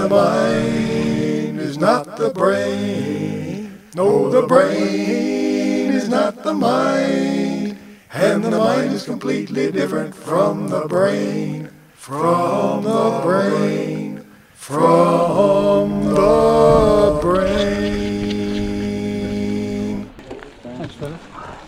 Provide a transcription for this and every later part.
the mind is not the brain. No, the brain is not the mind. And the mind is completely different from the brain. From the brain. From the brain. Thanks, fella.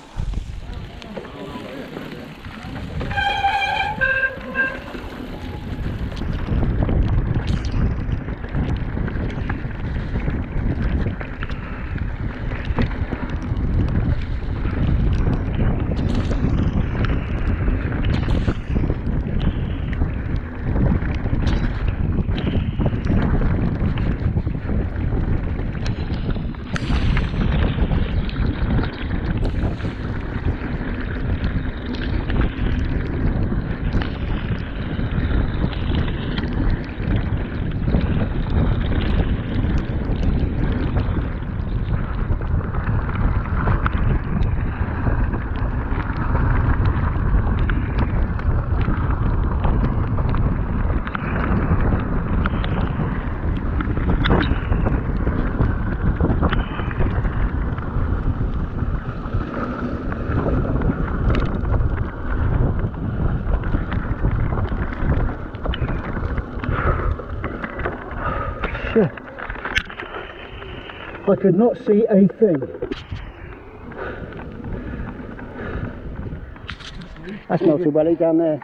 I could not see a thing. That's not too well down there.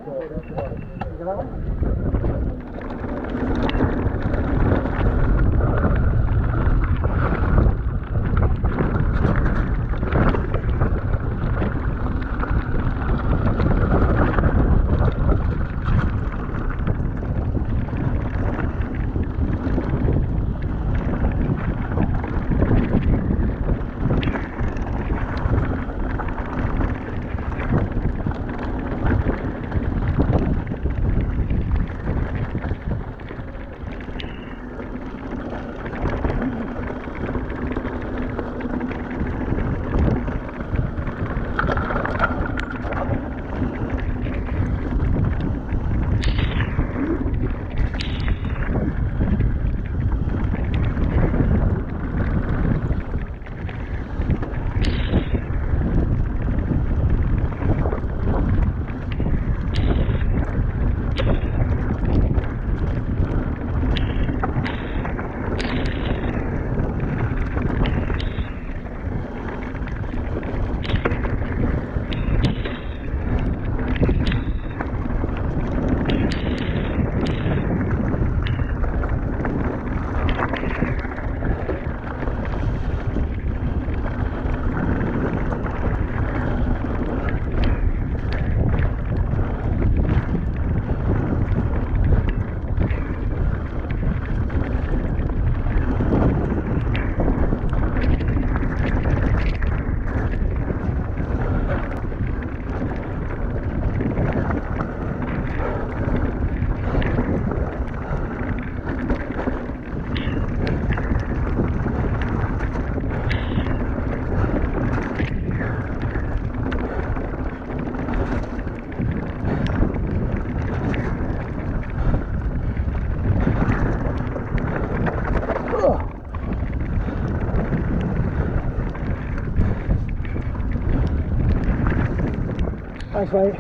Thanks, mate.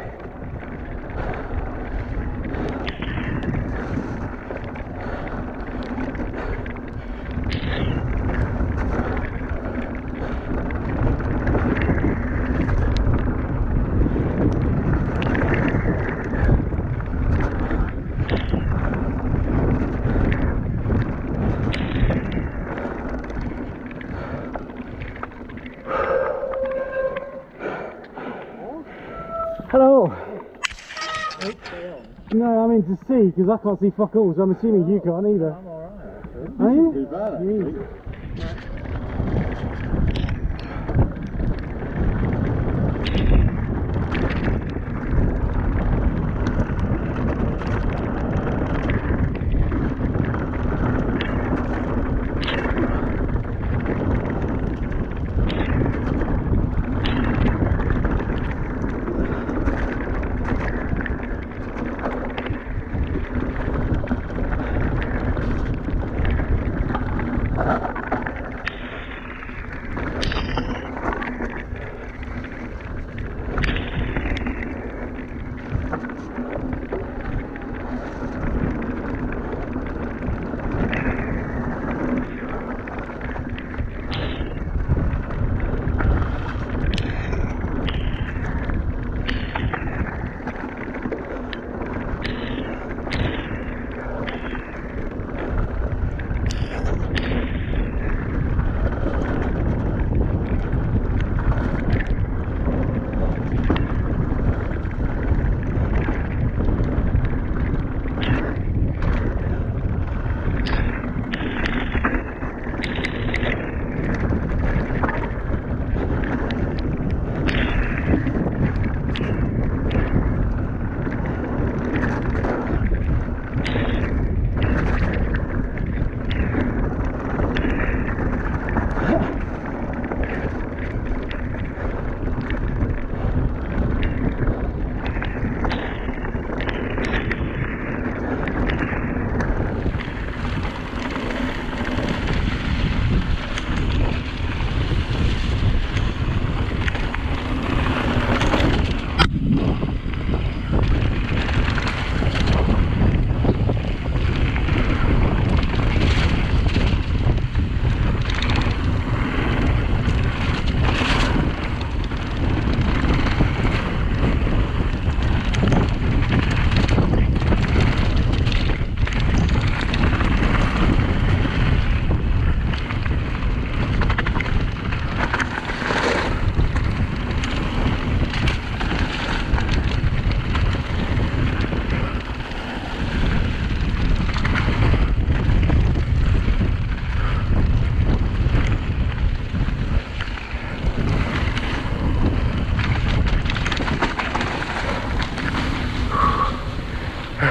Hello. No, I'm in to see because I can't see fuck all, so I'm assuming you can't either. I'm alright. Are you? Too bad, actually.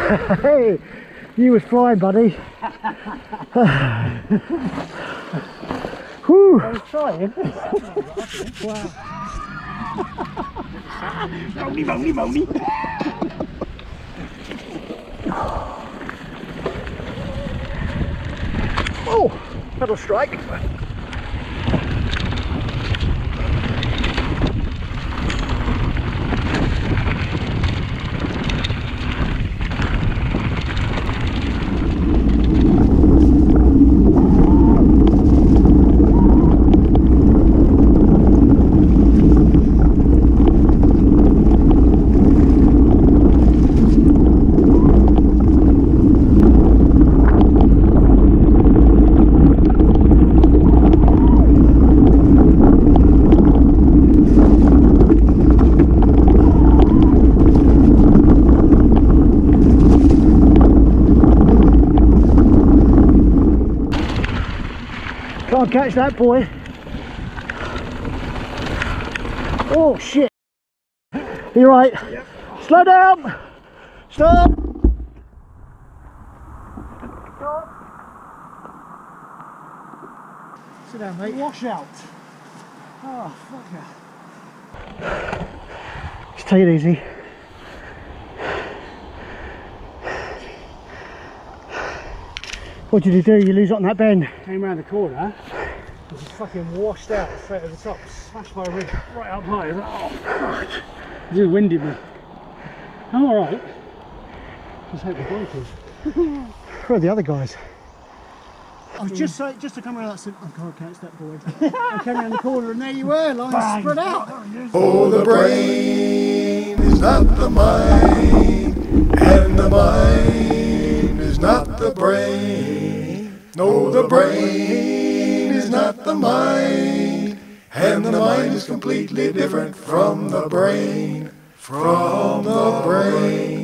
Hey, you was flying, buddy. Whew. I was trying. Wow. Moany, moany, moany. Oh, pedal strike. Can't catch that boy. Oh shit. You're right. Yep. Slow down. Stop. Sit down, mate. Wash out. Oh, fuck yeah. Just take it easy. What did you do? You lose it on that bend? Came round the corner, and just fucking washed out straight over the top, smashed my rig right up high. I was like, oh fuck. It just winded me. I'm alright. Just hope the bonkers. Where are the other guys? I was just to come around that, I can't catch that boy. I came around the corner and there you were, lying spread out. Oh, the brain is not the mind, and the mind is not the brain. No, the brain is not the mind, and the mind is completely different from the brain. From the brain.